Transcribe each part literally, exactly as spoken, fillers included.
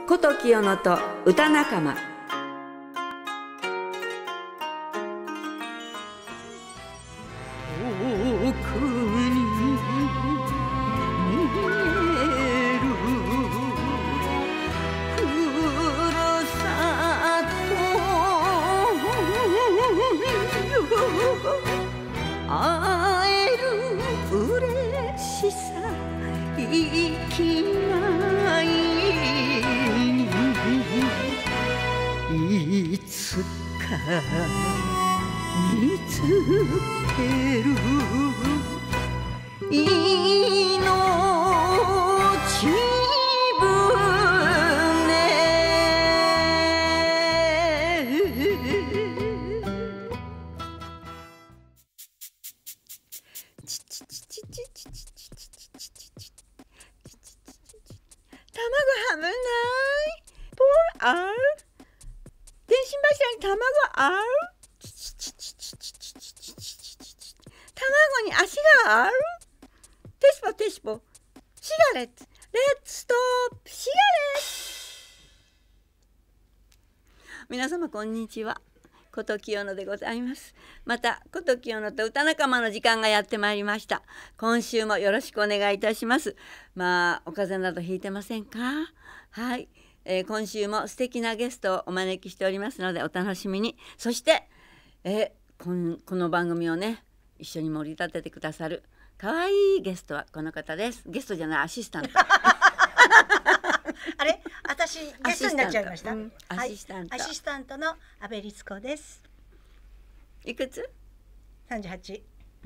琴清乃と歌仲間。遠くに見えるふるさとよ、会える嬉しさ生きがいにいつか見つける命船。卵はむないポーある電信柱に卵ある卵に足があるテスポテスポシガレットレッツストップシガレット。皆様こんにちは、琴清乃でございます。また琴清乃と歌仲間の時間がやってまいりました。今週もよろしくお願いいたします。まあお風邪などひいてませんか？はい、えー、今週も素敵なゲストをお招きしておりますのでお楽しみに。そして、えー、こんこの番組をね一緒に盛り立ててくださる可愛いゲストはこの方です。ゲストじゃない、アシスタントあれ、私ゲストになっちゃいました。 アシスタント、 はい、アシスタントの阿部律子です。 いくつ？ 三十八。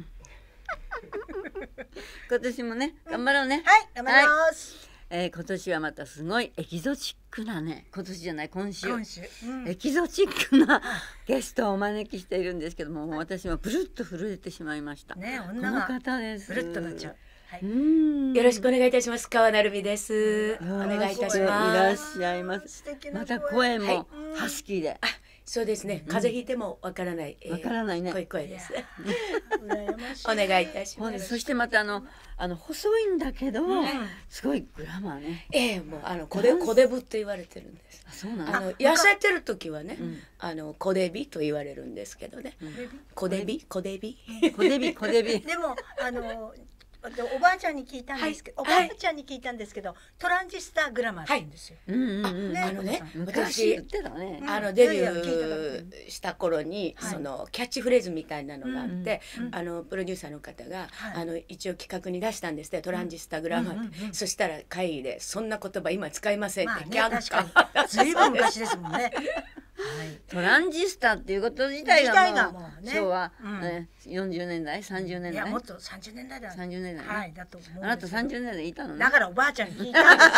今年もね頑張ろうね。 はい、頑張ります。 はい、えー、今年はまたすごいエキゾチックなね、今年じゃない今週、 今週、うん、 エキゾチックなゲストをお招きしているんですけども、もう私はブルッと震えてしまいました。 ね、 この方です。 ブルッとなっちゃう。 はい、うんよろしくお願いいたします。川成美です。お願いいたします。いらっしゃいます。また声もハスキーで。はい、 そうですね。風邪ひいてもわからない。 わからないね。 声声です。お願いいたします。 そしてまたあのあの細いんだけど、すごいグラマーね。 ええ、もうあの小デ小デブって言われてるんです。 そうなの。 あの痩せてる時はね、あの小デビと言われるんですけどね。小デビ小デビ小デビ小デビ。 でもあの。おばあちゃんに聞いたんですけど、おばあちゃんに聞いたんですけど、トランジスタグラマーって言うんですよ。 あのね、 私あのデビューした頃にそのキャッチフレーズみたいなのがあって、あのプロデューサーの方があの一応企画に出したんですね、トランジスタグラマーって。そしたら会議でそんな言葉今使いませんって却下。ずいぶん昔ですもんね。 トランジスタっていうこと自体がもう昭和よんじゅうねんだいさんじゅうねんだい、 いやもっとさんじゅうねんだいだ。 さんじゅうねんだい。 はい、だと思う。 あなたさんじゅうねんだいいたのね。 だからおばあちゃんに聞いたんです。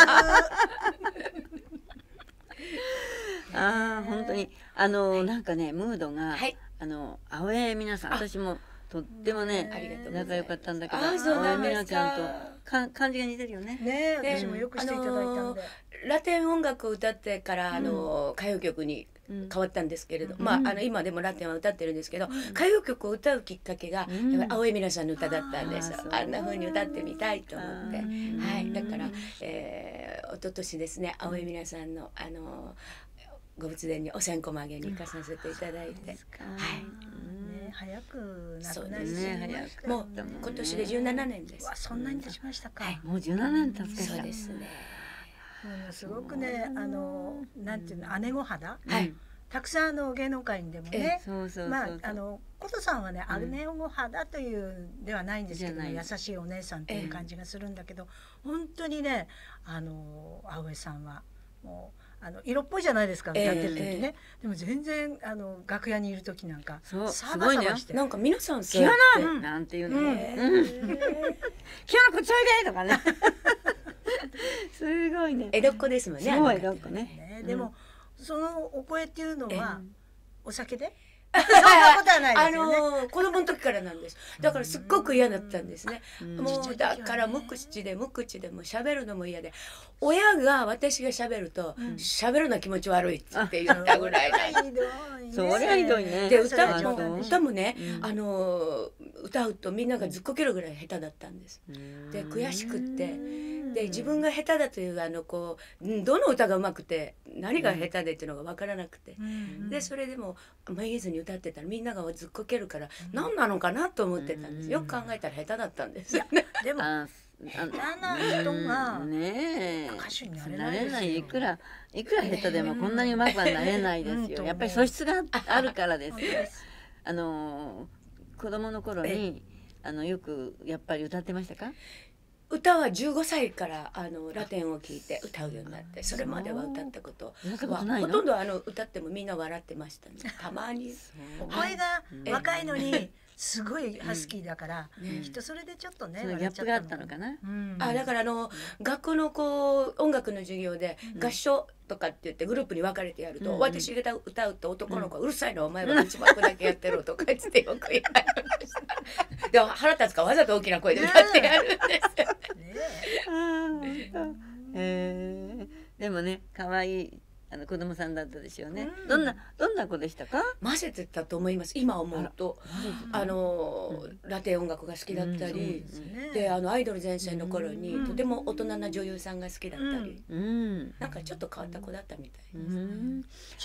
ああ、本当にあのなんかねムードがあの青江皆さん、私もとってもね仲良かったんだけど、青江皆ちゃんとか感じが似てるよね。 ね、私もよくしていただいたんで。 ラテン音楽を歌ってからあの歌謡曲に変わったんですけれど、まああの今でもラテンは歌ってるんですけど、歌謡曲を歌うきっかけが青江皆さんの歌だったんです。あんな風に歌ってみたいと思って、はい、だからえ一昨年ですね、青江皆さんのあのご仏殿にお線香曲げに行かさせていただいて、はい。 早く亡くなりね、もう今年でじゅうななねんです。 そんなに経ちましたか。 もうじゅうななねん経つかしら。 そうですね。 すごくね、あのなんていうの、姉御肌。たくさんの芸能界にでもね、まああの琴さんはね、姉御肌というではないんですけど、優しいお姉さんっていう感じがするんだけど、本当にね、あの青江さんはもう。あの色っぽいじゃないですか、歌ってる時ね。でも全然あの楽屋にいる時なんかサバサバして、 なんか皆さんキヨノなんていうの、キヨノこっちおいでとかね。すごいね。 江戸っ子ですもんね。 そう江戸っ子ね。 でもそのお声っていうのはお酒で？ そんなことはないあですよね。 の子供の時からなんです。だからすっごく嫌だったんですね。もうだから無口で無口でも喋るのも嫌で、親が私が喋ると喋るの気持ち悪いって言ったぐらいなんです。 そりゃひどいね。 で歌も歌もね、あの歌うとみんながずっこけるぐらい下手だったんです。で悔しくって、で自分が下手だというあのこうどの歌がうまくて何が下手でっていうのが分からなくて、でそれでもめげずに歌ってたらみんながずっこけるから何なのかなと思ってたんです。よく考えたら下手だったんです。 でも下手な人が歌手になれない。 いくらいくら下手でもこんなにうまくはなれないですよ。やっぱり素質があるからですよ。あの子供の頃にあのよくやっぱり歌ってましたか？ 歌はじゅうごさいからあのラテンを聞いて歌うようになって、それまでは歌ったことはほとんどあの歌ってもみんな笑ってましたね。たまに声が若いのにすごいハスキーだから、きっとそれでちょっとねギャップがあったのかな。 あだからあの学校のこう音楽の授業で合唱とかって言ってグループに分かれてやると、私が歌うと男の子がうるさいのお前は一幕だけやってろとか言ってよく言われました。でも腹立つからわざと大きな声で歌ってやるんですよ。 えー、でもね可愛いあの子供さんだったでしょうね。どんなどんな子でしたか？ 混ぜてたと思います。今思うとあのラテン音楽が好きだったり、であのアイドル全盛の頃にとても大人な女優さんが好きだったり、なんかちょっと変わった子だったみたいです。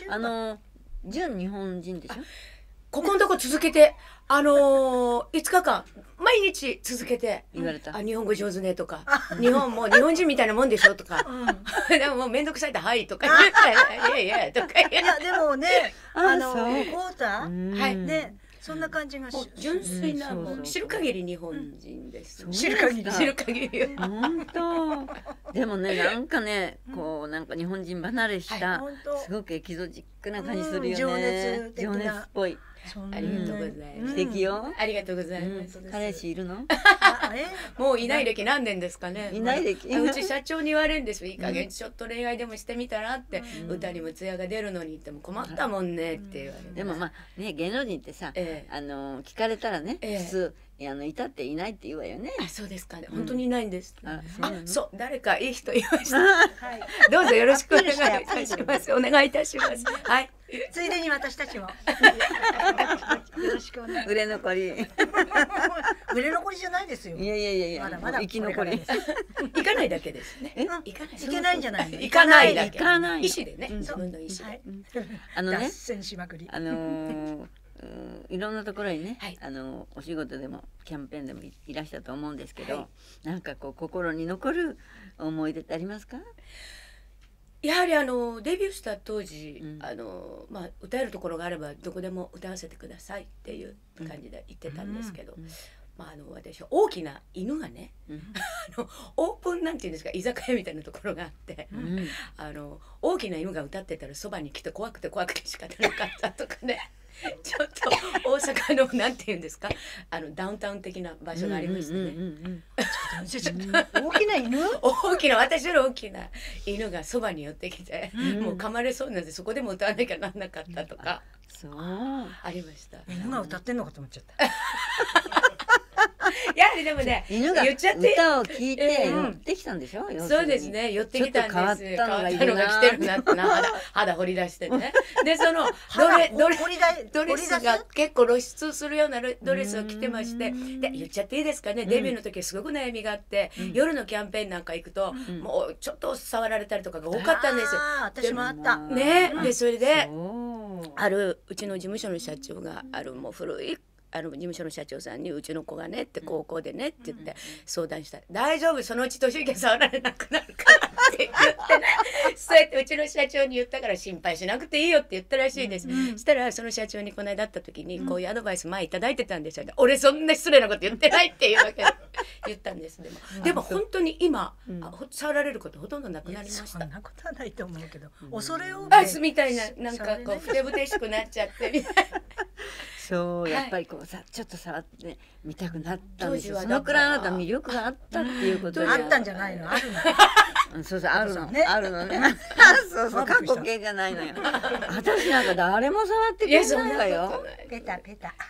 あの純日本人でしょ？ ここのとこ続けてあのー、いつかかん毎日続けて言われた。 あ日本語上手ねとか日本も日本人みたいなもんでしょとか、でももう面倒くさいとはいとか言っていやいやとかいやでもねあのコータはいねそんな感じが純粋なもう知る限り日本人です。 知る限り知る限り。 本当。でもねなんかねこうなんか日本人離れしたすごくエキゾチックな感じするよね。 情熱的な情熱っぽい。 ありがとうございます。 素敵よ。 ありがとうございます。 彼氏いるの？ もういない歴何年ですかね。 いない歴。 うち社長に言われるんですよ。いい加減ちょっと恋愛でもしてみたらって、歌にも艶が出るのにっても困ったもんねって言われる。 でもまあね芸能人ってさ、あの聞かれたらね普通あのいたっていないって言うわよね。 あそうですかね。本当にいないんです。あそう誰かいい人いました。どうぞよろしくお願いいたします。お願いいたします。はい。 ついでに私たちもよろしくお願い。 売れ残り。 売れ残りじゃないですよ。 いやいやいやいや。 まだまだ生き残り。 行かないだけですね。 行かない。行けないんじゃないの。 行かないだけ。 行かない。 意思でね。自分の意思で。 あのね。 脱線しまくり。 あのいろんなところにね、あのお仕事でもキャンペーンでもいらしたと思うんですけど、なんかこう心に残る思い出ってありますか？ やはりあのデビューした当時、うん、あのまあ、歌えるところがあればどこでも歌わせてくださいっていう感じで言ってたんですけど、うんうん、まあ、あの私は大きな犬がね、うん、あのオープンなんていうんですか居酒屋みたいなところがあって、うん、あの大きな犬が歌ってたらそばに来て怖くて怖くて仕方なかったとかねちょっと大阪のなんていうんですかあのダウンタウン的な場所がありましてね大きな犬大きな私より大きな犬がそばに寄ってきて、うん、もう噛まれそうなんでそこでも歌わなきゃなんなかったとか、 そう、 ありました。 犬が歌ってんのかと思っちゃったやはりでもね犬が歌を聞いて寄ってきたんでしょ、 うん、そうですね寄ってきたんです。 変わったのがいるな来てるなってな肌, 肌掘り出してねでそのドレドレドレスが結構露出するようなドレスを着てまして、で言っちゃっていいですかね、デビューの時はすごく悩みがあって、うん、夜のキャンペーンなんか行くと、うん、もうちょっと触られたりとかが多かったんですよ。 私もあったね、でそれであるうちの事務所の社長があるもう古いあの事務所の社長さんにうちの子がねって高校でねって言って相談したら、うん、大丈夫そのうち年行け触られなくなるからって言ってねそうやってうちの社長に言ったから心配しなくていいよって言ったらしいです、うん、そしたらその社長にこの間会った時に、うん、こういうアドバイス前いただいてたんですよ、俺そんな失礼なこと言ってないっていうわけで言ったんです。でも、うん、でも本当に今、うん、触られることほとんどなくなりました。 そんなことはないと思うけど、うん、恐れをあすみたいななんかこうふてぶてしくなっちゃってみたいなそうやっぱりこうさ、はい、ちょっと触って見たくなったんですよ。そのくらいあなた魅力があったっていうことで、 あったんじゃないのあるのそうそうあるの、ね、あるのねそうそう、過去形じゃないのよ。私なんか誰も触ってくれないわよ。 ペタペタ。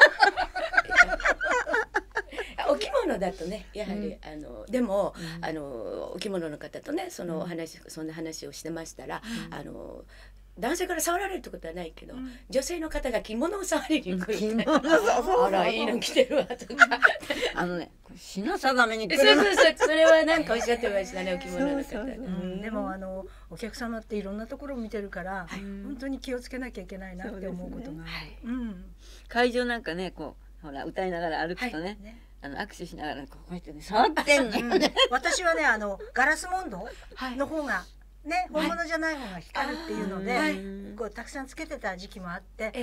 お着物だとねやはり、うん、あのでも、うん、あのお着物の方とねそのお話、うん、そんな話をしてましたら、うん、あの男性から触られるってことはないけど、うん、女性の方が着物を触りに来るって、あらいいの着てるわとかあのね品定めに来るそうそうそうそれはなんかおっしゃってましたねお着物の方で、 うん、でもあのお客様っていろんなところを見てるから、はい、本当に気をつけなきゃいけないなって思うことが、ねはいうん、会場なんかねこうほら歌いながら歩くとね、はいねあの握手しながらこうやってね触ってんのよね私はねあのガラスモンドの方がね、はい、本物じゃない方が光るっていうので、はい、こうたくさんつけてた時期もあって、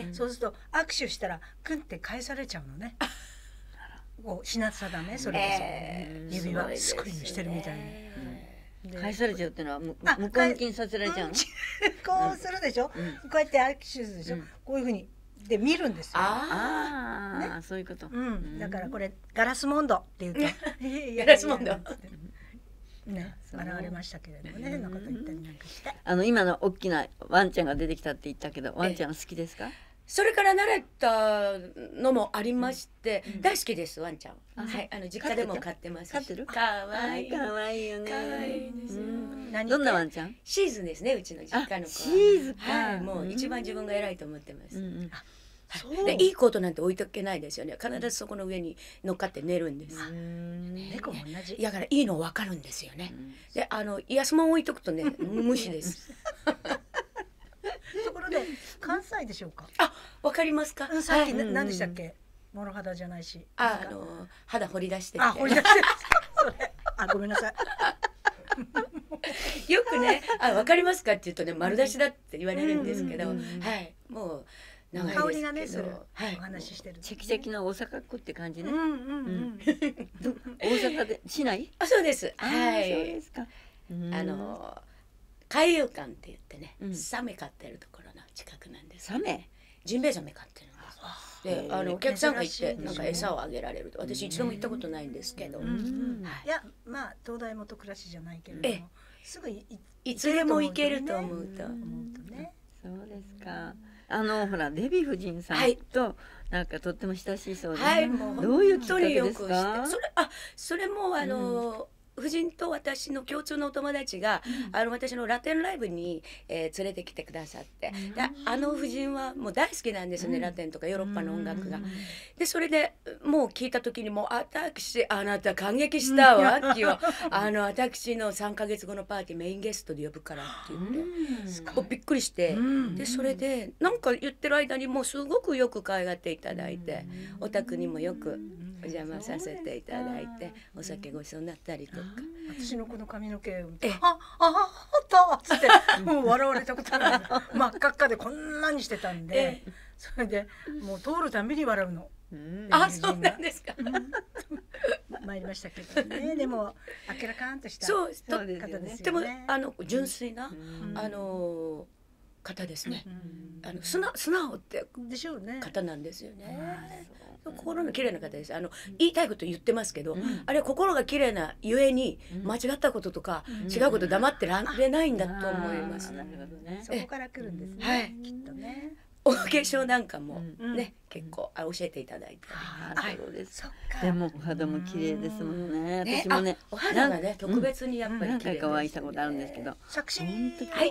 そうすると握手したらクンって返されちゃうのね。こう品定めそれこそ、えー、指輪スクリーンしてるみたいに、 えー、返されちゃうっていうのは向こう向きにさせられちゃうの、うん、 こうするでしょ、うん、こうやって握手するでしょ、うん、こういうふうにで見るんですよ。 ああ、ね、そういうこと。 うん、だからこれガラスモンドって言うとガラスモンドね、笑われましたけれどもね、変なこと言ったりなんかして。 あの今の大きなワンちゃんが出てきたって言ったけど、ワンちゃん好きですか？ それから慣れたのもありまして、うん、大好きですワンちゃん。はい、あの実家でも飼ってます。 飼ってる？ 可愛い。 可愛いよね。 可愛いですよ。 どんなワンちゃん？ シーズンですね、うちの実家の子は。 シーズか。 はい、もう一番自分が偉いと思ってます。 うんうんでいいことなんて置いとけないですよね。必ずそこの上に乗っかって寝るんです。 猫も同じ。 だからいいの分かるんですよね。で、あの安物置いとくとね、無視です。 ところで関西でしょうか。 あ、わかりますか。 さっき何でしたっけ。モロ肌じゃないし。 あ、あの肌掘り出して。 あ、掘り出して。それ。あ、ごめんなさい。 よくね、あ、わかりますかって言うとね、丸出しだって言われるんですけど、はい、もう。 香りがねするお話ししてる。 チェキチェキの大阪っ子って感じね。 うんうんうん。 大阪で市内？ あ、そうです。はい。 そうですか。 あの海遊館って言ってね、サメ飼ってるところの近くなんです。 サメ？ ジンベエザメ飼ってるんです。で、あのお客さんが行ってなんか餌をあげられると、私一度も行ったことないんですけど。いや、まあ東大元暮らしじゃないけれども、すぐいつでも行けると思うと。 そうですか。あのほらデヴィ夫人さんとなんかとっても親しいそうで、 はい、もうどういうきっかけですか？ それあそれもあの、うん、夫人と私の共通のお友達が、うん、あの私のラテンライブに、えー、連れてきてくださって、うん、であの夫人はもう大好きなんですね、うん、ラテンとかヨーロッパの音楽が。うん、でそれでもう聞いた時にもう私あなた感激したわ、うん、今日あの私のさんかげつごのパーティーメインゲストで呼ぶからって言って、うん、びっくりして、うん、でそれでなんか言ってる間にもうすごくよく可愛がっていただいて、うん、お宅にもよくお邪魔させていただいて、お酒ごちそうになったりとか。 私のこの髪の毛を見て「あああった」っつってもう笑われたことない真っ赤っかでこんなにしてたんで、それでもう通るたびに笑うの。 あ、そうなんですか。 参りましたけどね。でも明らかんとした方ですよね。 でもあの純粋なあの方ですね。あの素直素直って方なんですよね。心の綺麗な方です。あの言いたいこと言ってますけど、あれ心が綺麗なゆえに間違ったこととか違うこと黙ってられないんだと思います。 そこから来るんですね。きっとね。 お化粧なんかもね、結構教えていただいて。 そうです。でもお肌も綺麗ですもんね。私もね、 お肌がね特別にやっぱり何回かお会いしたことあるんですけど。 作詞、 はい、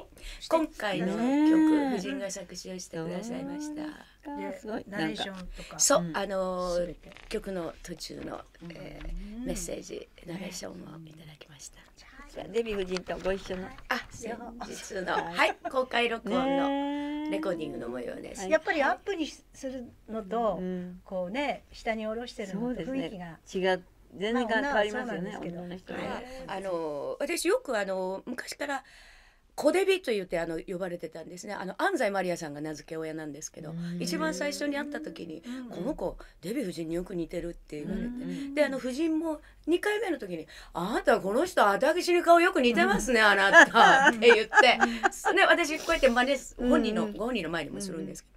今回の曲夫人が作詞をしてくださいました。 すごいナレーションとか。 そう、あの曲の途中のメッセージナレーションをいただきました。 デヴィ夫人とご一緒のあ先日のはい公開録音のレコーディングの模様です。 やっぱりアップにするのとこうね下に下ろしてるのと雰囲気が違う全然変わりますよね。女の人はあの私よくあの昔から小デビと言ってあの呼ばれてたんですね。あの安西マリアさんが名付け親なんですけど、一番最初に会った時に「この子デヴィ夫人によく似てる」って言われて、であの夫人もにかいめの時に「あなたこの人私に顔よく似てますねあなた」って言って、ね、私こうやって真似本人のご本人の前にもするんですけど。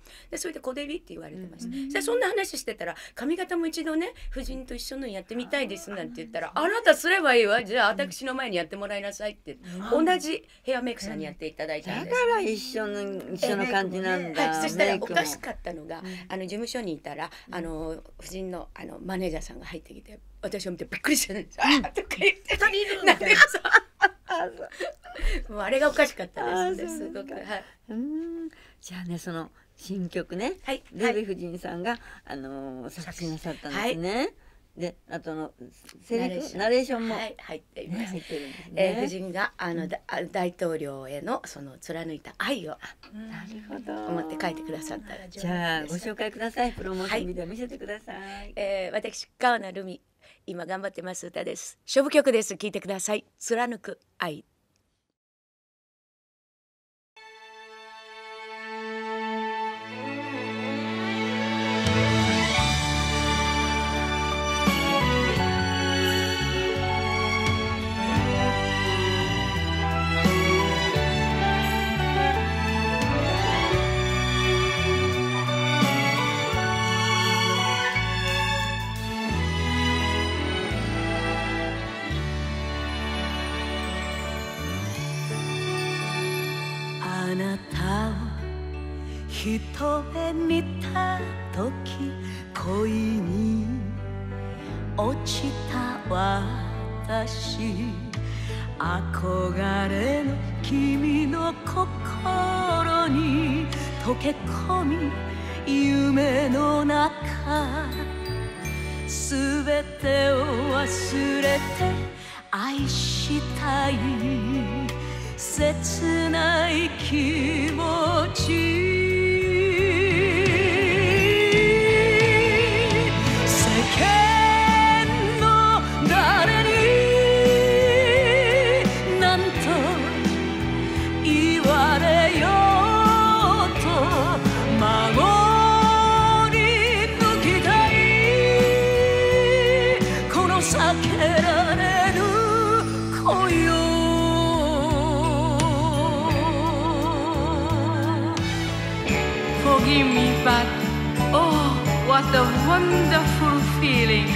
でそれで小デビって言われてました、うん、でそんな話してたら髪型も一度ね夫人と一緒のやってみたいですなんて言ったら、あなたすればいいわ、じゃあ私の前にやってもらいなさいって、うん、同じヘアメイクさんにやっていただいたんです。 だから一緒の一緒の感じなんだ、 はい、そしたらおかしかったのが、うん、あの事務所にいたらあの夫人のあのマネージャーさんが入ってきて私を見てびっくりしたんです、うん、あーとか言ってふたりいるみたいなもうあれがおかしかったですね、すごく。はい、 うん、じゃあねその新曲ね、 はい、 デヴィ夫人さんが、あのー、作詞なさったんですね、はい、であとのセリフナレーションも、 はい、入っています、 ね、入ってるんですね、 えー、夫人があの、うん、大統領へのその貫いた愛を、 うん、なるほど思って書いてくださったら、 じゃあご紹介ください。プロモーションビデオ見せてください。はい、 えー、私川名ルミ今頑張ってます歌です。勝負曲です。聞いてください。貫く愛。 あなたを一目見た時恋に落ちた私、憧れの君の心に溶け込み夢の中すべてを忘れて愛したい切ない気持ち、世間の誰に何と言われようと守り抜きたいこの避けられぬ恋をForgive me, but oh, what a wonderful feeling.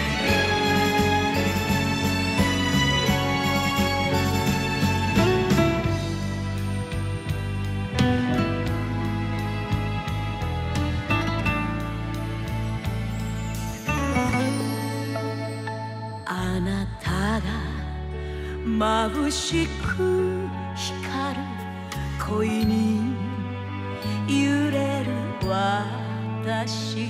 あなたが眩しく光る恋に揺れる私、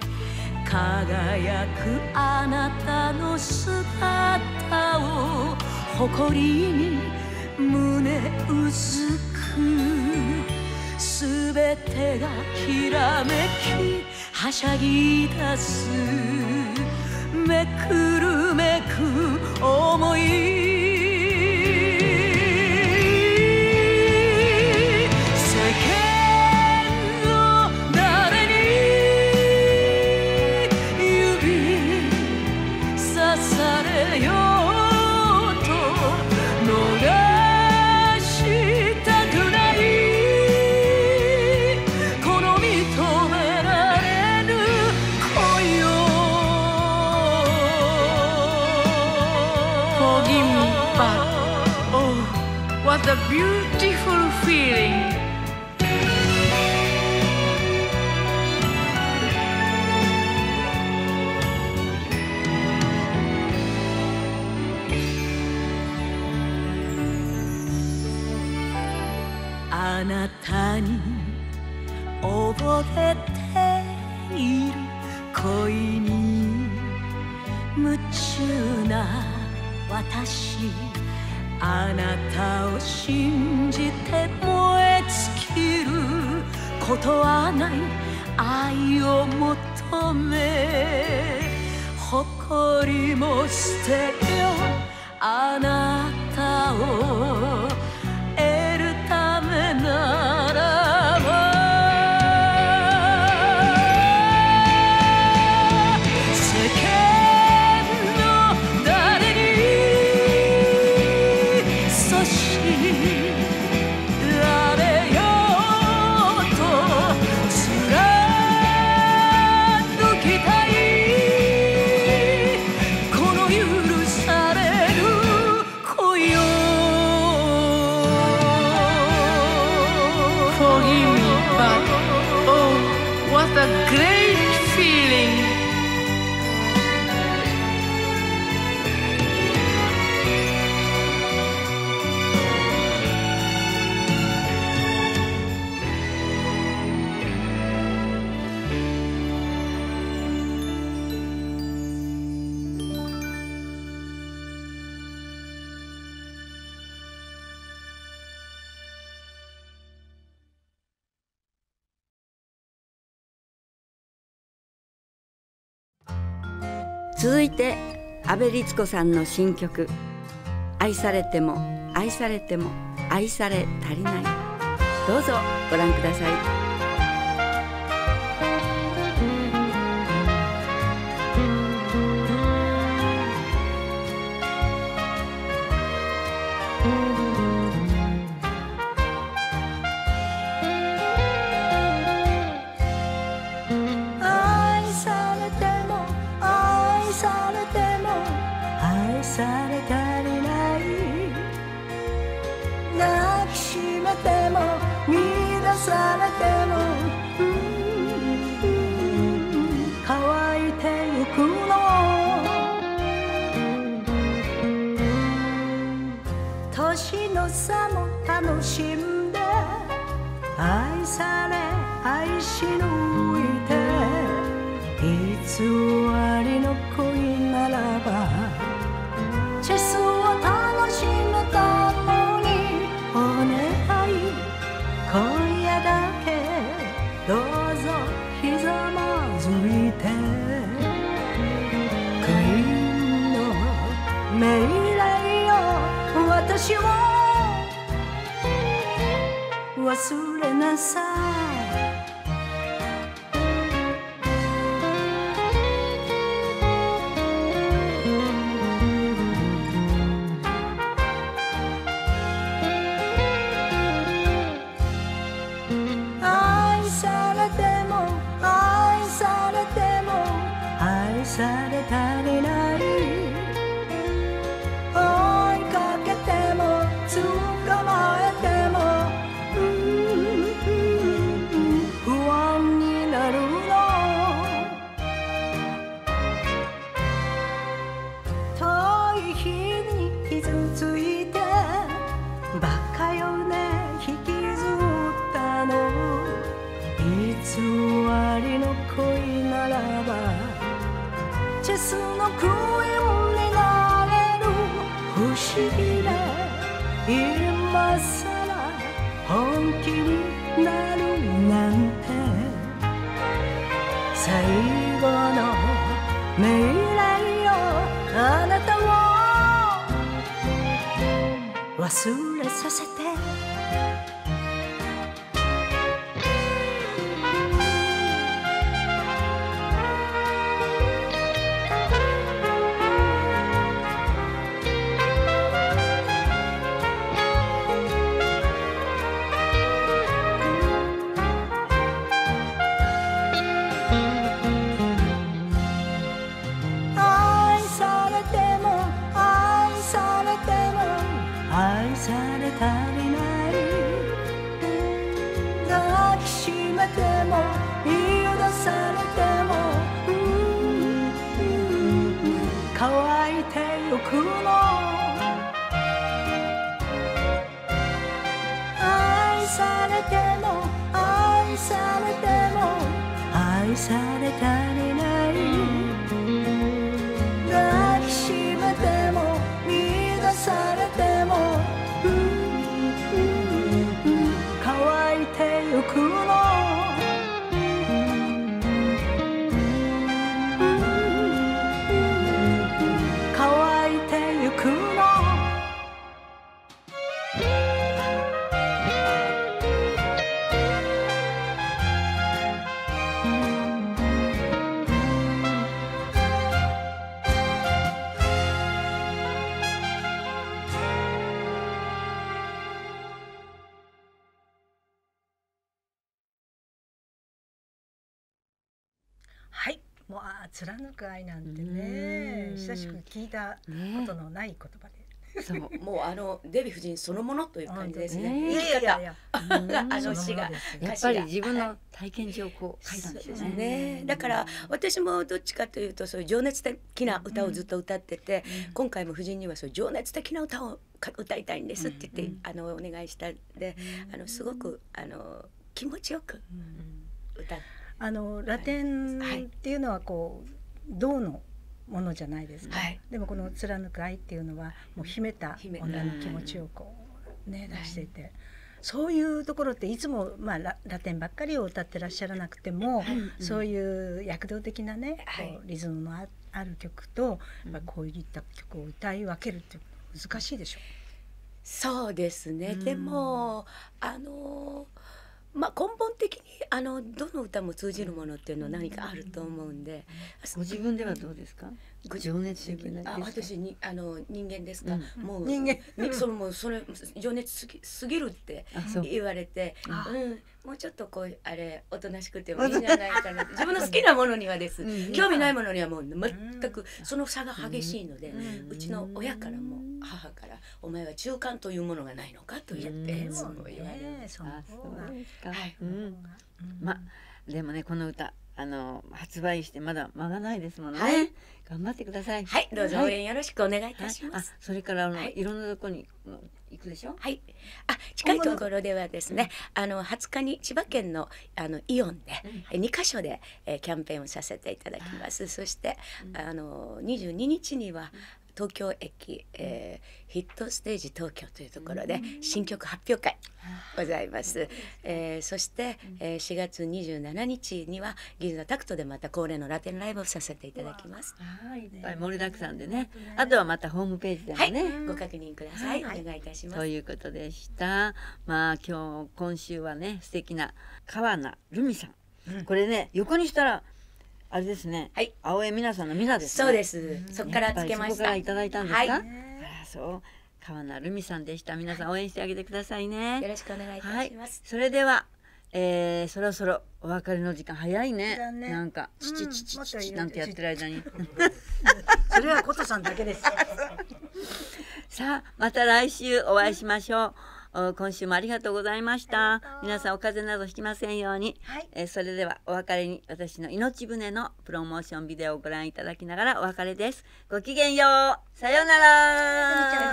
輝くあなたの姿を誇りに胸うずく、すべてがきらめきはしゃぎ出すめくるめく想い、What a beautiful feeling.「あなたに溺れている恋に夢中な私」あなたを信じて燃え尽きることはない愛を求め、誇りも捨てよあなたを得るためならば、られようと貫 a great feeling. 続いて阿部律子さんの新曲「愛されても愛されても愛され足りない」、どうぞご覧ください。 年の差も楽しんで愛され愛し抜いて偽りの恋ならばチェスを楽しむためにお願い今夜だけどうぞひざまずいてクイーンの命令よ私を忘れなさい。愛されても愛されても愛され足りない、追いかけても捕まえても、うんうん、不安になるの。遠い日に傷ついてバカよね引きずったの、偽りの恋ならばチェスのクイーンになれる不思議で今さら本気になるなんて最後の命令よあなたを忘れさせて。愛され足りない、抱きしめても許されても、うんうん、乾いてゆくの。愛されても愛されても愛され足りない、抱きしめても乱されても、うんうん、乾いてゆくの。乾いてゆくの。 はい、もうあ貫く愛なんてね、久しく聞いたことのない言葉で、 そうもうあのデヴィ夫人そのものという感じですね。 いやいやいや、 あの詩がやっぱり自分の体験上こう書いたんですよね。 だから私もどっちかというとそういう情熱的な歌をずっと歌ってて、今回も夫人にはそういう情熱的な歌を歌いたいんですって言ってあのお願いしたんで、あのすごくあの気持ちよく歌う。 あのラテンっていうのはこう銅のものじゃないですか、はい、でもこの貫く愛っていうのはもう秘めた女の気持ちをこうね出していて、はい、そういうところっていつも、まあ、ラ, ラテンばっかりを歌ってらっしゃらなくても、うん、そういう躍動的なね、はい、こうリズムの あ, ある曲とやっぱこういった曲を歌い分けるって難しいでしょ。 そうですね、うん、でもあのまあ、根本的にあのどの歌も通じるものっていうのは何かあると思うんで、 ご自分ではどうですか？情熱的なあ私にあの人間ですか、 うん、 もう人間そのもうそれ情熱すぎすぎるって言われて、うん、もうちょっとこうあれおとなしくてもいいんじゃないかな自分の好きなものにはです、うん、興味ないものにはもう全くその差が激しいので、うん、うちの親からも母からお前は中間というものがないのかと言ってそう言われる。 はい、うん、までもねこの歌あの発売してまだ間がないですもんね、はい、頑張ってください。 はい、どうぞ応援よろしくお願いいたします。 はい、あそれからあの、はい、いろんなところに行くでしょ。 はい、あ近いところではですね、あのはつかに千葉県のあのイオンで、うん、にかしょで、えー、キャンペーンをさせていただきます。そして、うん、あのにじゅうににちには、うん東京駅、えー、ヒットステージ東京というところで新曲発表会ございます、えー、そして、えー、しがつにじゅうしちにちには銀座タクトでまた恒例のラテンライブをさせていただきます。 はい、いっぱい盛りだくさんでね、あとはまたホームページでもね、 はい、ご確認ください、はい、お願いいたします。 ということでした。まあ今日今週はね素敵な川名ルミさん、うん、これね横にしたらあれですね、はい、青江美奈さんの美奈ですね。 そうです。そこからつけました。 そこからいただいたんですか。はい、あらそう、川名ルミさんでした。皆さん応援してあげてくださいね。 よろしくお願いいたします。はい、 それでは、えー、そろそろお別れの時間早いね。ねなんかチチチチチチなんてやってる間に。 それは琴さんだけです。 さあまた来週お会いしましょう。今週もありがとうございました。皆さんお風邪などひきませんように、はい、えー、それではお別れに私の命船のプロモーションビデオをご覧いただきながらお別れです。ごきげんよう。さようなら。 バイ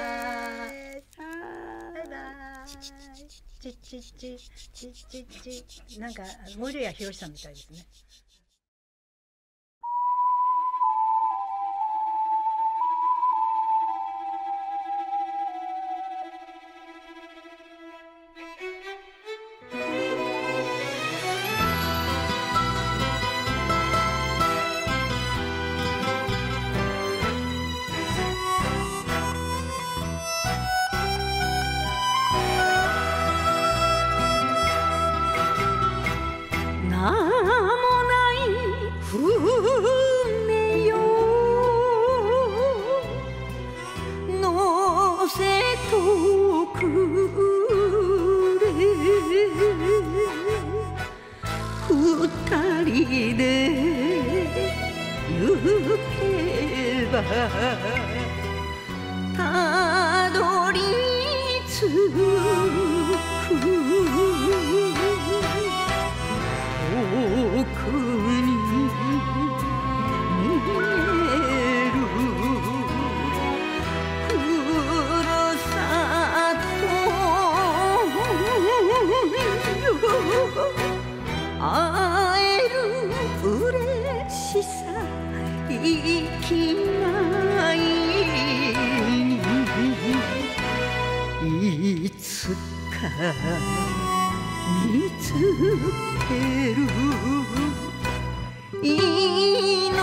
バイ。チチチチチチチチチなんか森谷博さんみたいですね。 たどり着く遠くに見えるふるさとよ会える嬉しさ生きがいにいつか見つける命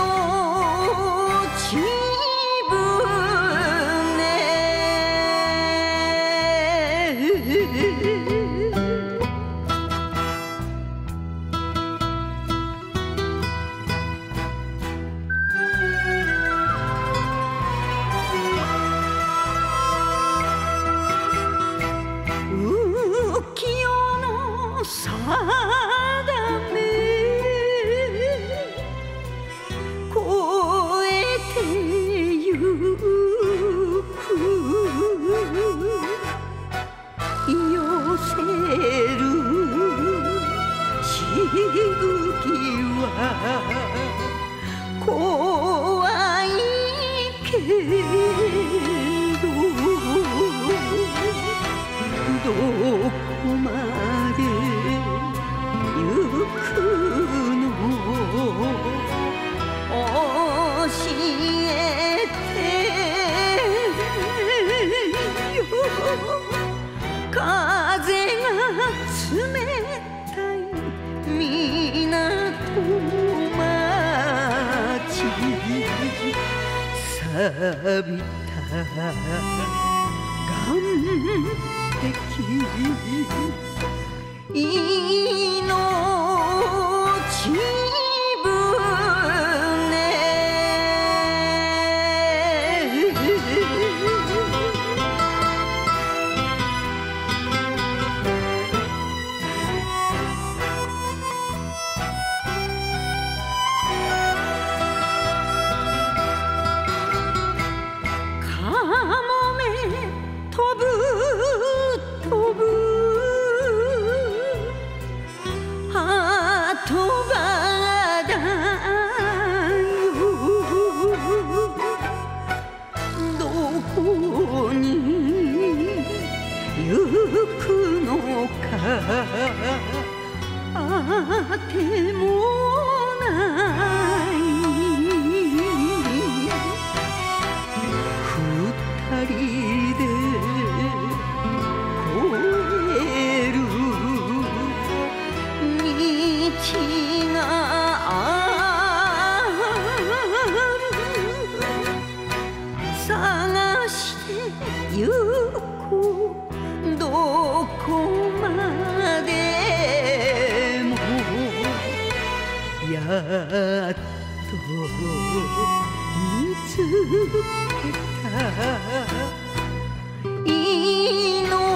どこまで行くの教えてよ風が冷たい港町錆びた岸壁命あてもない二人で越える道がある探してゆくどこまでやっと見つけた命